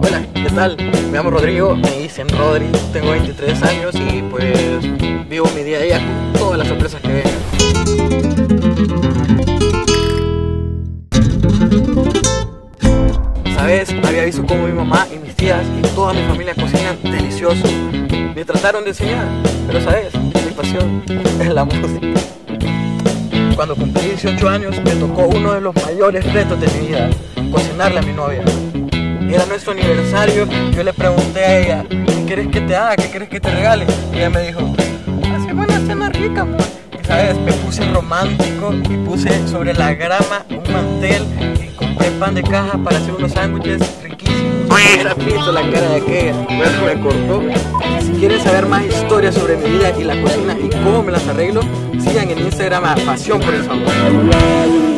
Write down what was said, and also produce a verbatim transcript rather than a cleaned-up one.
Hola, ¿qué tal? Me llamo Rodrigo, me dicen Rodri, tengo veintitrés años y pues vivo mi día a día con todas las sorpresas que vengan. ¿Sabes? Había visto cómo mi mamá y mis tías y toda mi familia cocinan delicioso. Me trataron de enseñar, pero ¿sabes? Mi pasión es la música. Cuando cumplí dieciocho años me tocó uno de los mayores retos de mi vida, cocinarle a mi novia. Era nuestro aniversario, yo le pregunté a ella, ¿qué quieres que te haga? ¿Qué quieres que te regale? Y ella me dijo, hazme una cena rica, amor. Y sabes, me puse romántico y puse sobre la grama un mantel y compré pan de caja para hacer unos sándwiches riquísimos. Era visto la cara de aquella, bueno, me cortó. Si quieren saber más historias sobre mi vida y la cocina y cómo me las arreglo, sigan en Instagram a Pasión por el Sabor.